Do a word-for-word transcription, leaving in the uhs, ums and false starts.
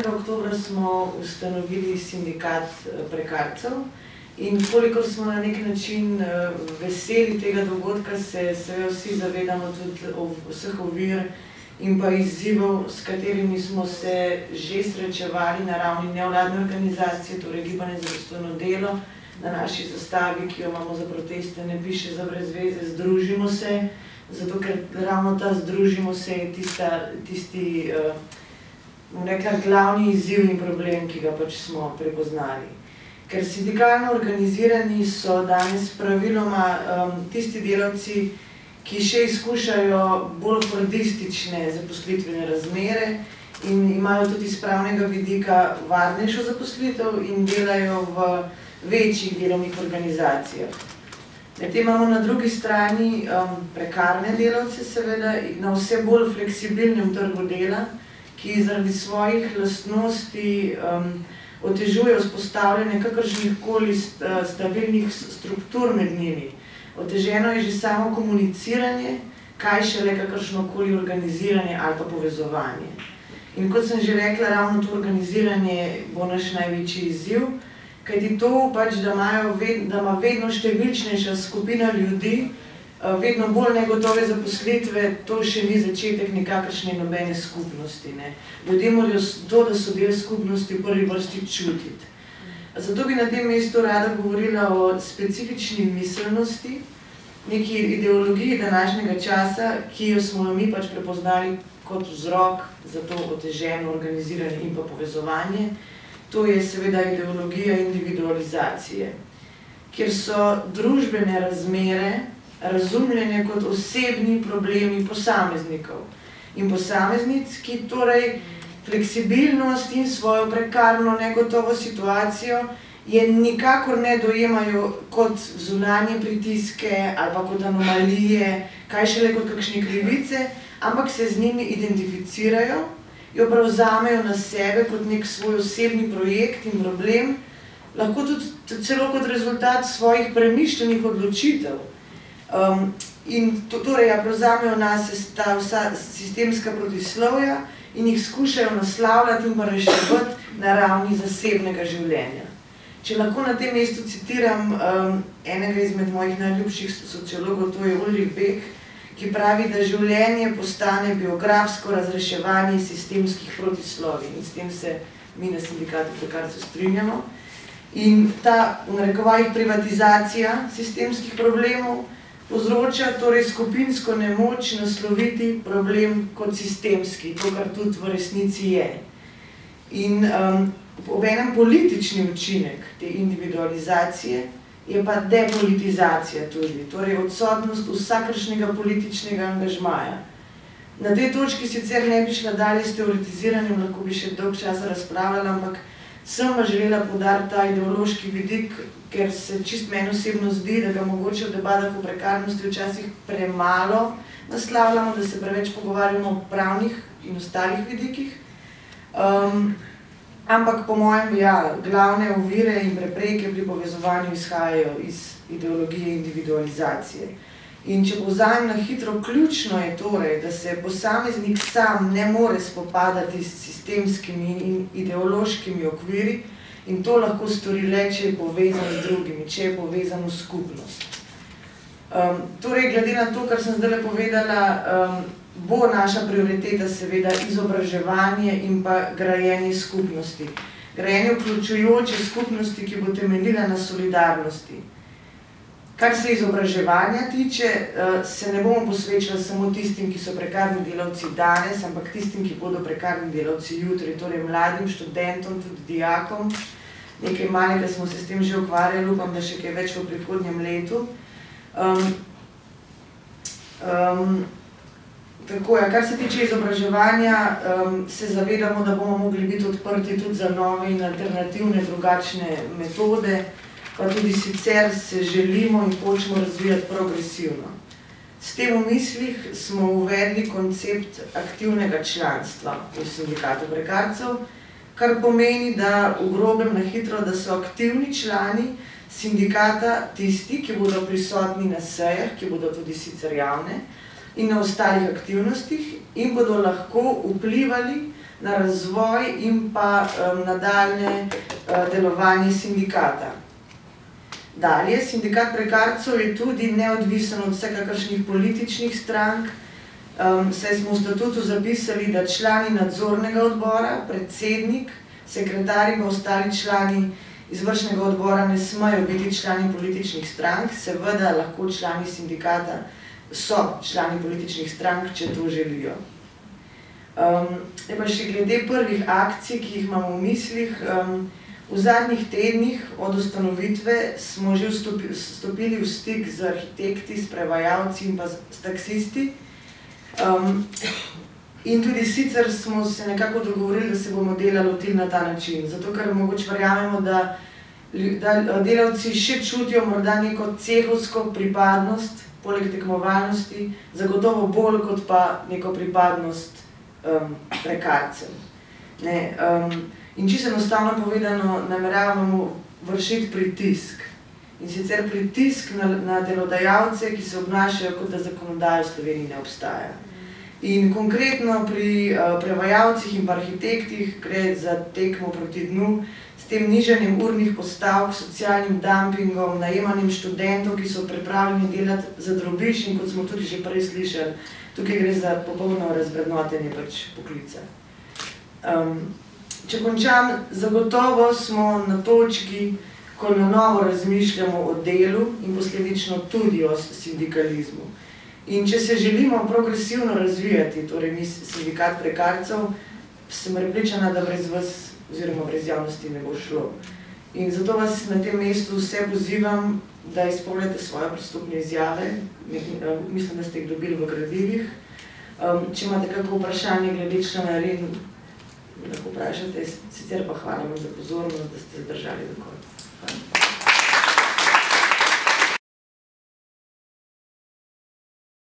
sedemnajstega oktobra smo ustanovili sindikat prekarcev in kolikor smo na nek način veseli tega dogodka, se seveda vsi zavedamo tudi vseh ovir in pa izzivov, s katerimi smo se že srečevali na ravni nevladne organizacije, torej Gibanje za dostojno delo. Na naši zastavi, ki jo imamo za proteste, ne piše za brez veze, združimo se, zato ker ravno ta združimo se je tista, tisti, bom rekla, glavni izziv in problem, ki ga pač smo prepoznali. Ker sindikalno organizirani so danes praviloma um, tisti delavci, ki še izkušajo bolj fordistične zaposlitvene razmere in imajo tudi iz pravnega vidika varnejšo zaposlitev in delajo v večjih delovnih organizacijah. Medtem imamo na drugi strani um, prekarne delavce, seveda, na vse bolj fleksibilnem trgu dela, ki zaradi svojih lastnosti um, otežuje vzpostavljanje kakršnih koli stabilnih struktur med njimi. Oteženo je že samo komuniciranje, kaj šele kakršno koli organiziranje ali pa povezovanje. In kot sem že rekla, ravno to organiziranje bo naš največji izziv, kajti to pač, da, ved, da ima vedno številčnejša skupina ljudi, vedno bolj negotove zaposlitve, to še ni začetek nikakršne nobene skupnosti. Ne. Ljudje morajo to, da so del skupnosti, v prvi vrsti čutiti. Zato bi na tem mestu rada govorila o specifični miselnosti, neki ideologiji današnjega časa, ki jo smo mi pač prepoznali kot vzrok za to oteženo organiziranje in pa povezovanje. To je seveda ideologija individualizacije, kjer so družbene razmere razumljene kot osebni problemi posameznikov in posameznic, ki torej fleksibilnost in svojo prekarno negotovo situacijo je nikakor ne dojemajo kot zunanje pritiske ali pa kot anomalije, kaj šele kot kakšne krivice, ampak se z njimi identificirajo, jo prevzamejo na sebe kot nek svoj osebni projekt in problem, lahko tudi celo kot rezultat svojih premišljenih odločitev. Um, in to, torej, ja, prevzamejo nas ta vsa sistemska protislovja in jih skušajo naslavljati in pa reševati na ravni zasebnega življenja. Če lahko na tem mestu citiram um, enega izmed mojih najljubših sociologov, to je Ulrich Beck, ki pravi, da življenje postane biografsko razreševanje sistemskih protislovij. In s tem se mi na sindikatu prekarcev strinjamo. In ta, v narekovajih, privatizacija sistemskih problemov povzroča torej skupinsko nemoč nasloviti problem kot sistemski, to, kar tudi v resnici je. In um, obenem politični učinek te individualizacije je pa depolitizacija tudi, torej odsotnost vsakršnega političnega angažmaja. Na tej točki sicer ne bi šla dalje s teoretiziranjem, lahko bi še dolg časa razpravljala, ampak sem pa želela poudariti ta ideološki vidik, ker se čist meni osebno zdi, da ga mogoče v debatah o prekarnosti včasih premalo naslavljamo, da se preveč pogovarjamo o pravnih in ostalih vidikih. Um, Ampak po mojem, ja, glavne ovire in prepreke pri povezovanju izhajajo iz ideologije individualizacije. In če povzamem na hitro, ključno je torej, da se posameznik sam ne more spopadati s sistemskimi in ideološkimi okviri in to lahko stori le, če je povezan z drugimi, če je povezan v skupnost. Um, torej, glede na to, kar sem zdaj povedala, um, bo naša prioriteta seveda izobraževanje in pa grajenje skupnosti. Grajenje vključujoče skupnosti, ki bo temeljila na solidarnosti. Kar se izobraževanja tiče, se ne bomo posvečali samo tistim, ki so prekarni delavci danes, ampak tistim, ki bodo prekarni delavci jutri, torej mladim študentom, tudi dijakom. Nekaj malega smo se s tem že ukvarjali, upam, da še kaj več v prihodnjem letu. Um, um, Tako je, kar se tiče izobraževanja, um, se zavedamo, da bomo mogli biti odprti tudi za nove in alternativne, drugačne metode, pa tudi sicer se želimo in hočemo razvijati progresivno. S tem v mislih smo uvedli koncept aktivnega članstva v sindikatu prekarcev, kar pomeni, da v grobem na hitro, da so aktivni člani sindikata tisti, ki bodo prisotni na sejah, ki bodo tudi sicer javne, in na ostalih aktivnostih in bodo lahko vplivali na razvoj in pa um, nadaljne uh, delovanje sindikata. Dalje, sindikat prekarcev je tudi neodvisen od vsekakršnih političnih strank, um, saj smo v statutu zapisali, da člani nadzornega odbora, predsednik, sekretar in pa ostali člani izvršnega odbora ne smejo biti člani političnih strank, seveda lahko člani sindikata so člani političnih strank, če to želijo. Um, je pa še glede prvih akcij, ki jih imamo v mislih. Um, v zadnjih tednih od ustanovitve smo že vstopili v stik z arhitekti, s prevajalci in pa s taksisti. Um, in tudi sicer smo se nekako dogovorili, da se bomo dela lotili na ta način, zato ker mogoče verjamemo, da, da delavci še čutijo morda neko cehovsko pripadnost, poleg tekmovalnosti, zagotovo bolj kot pa neko pripadnost um, prekarcev. Ne, um, in čisto enostavno povedano, nameravamo vršiti pritisk. In sicer pritisk na, na delodajalce, ki se obnašajo, kot da zakonodaja v Sloveniji ne obstaja. In konkretno pri uh, prevajalcih in arhitektih gre za tekmo proti dnu, s tem nižanjem urnih postavk, socialnim dumpingom, najemanjem študentov, ki so pripravljeni delati za drobiž in kot smo tudi že prej slišali, tukaj gre za popolno razvrednotenje pač poklica. Um, če končam, zagotovo smo na točki, ko na novo razmišljamo o delu in posledično tudi o sindikalizmu. In če se želimo progresivno razvijati, torej mi sindikat prekarcev, sem prepričana, da brez vas oziroma brez javnosti ne bo šlo. In zato vas na tem mestu vse pozivam, da izpolnite svoje pristopne izjave. Mislim, da ste jih dobili v gradivih. Um, če imate kako vprašanje glede članarin, lahko vprašate. Sicer pa hvala vam za pozornost, da ste zdržali do konca. Hvala.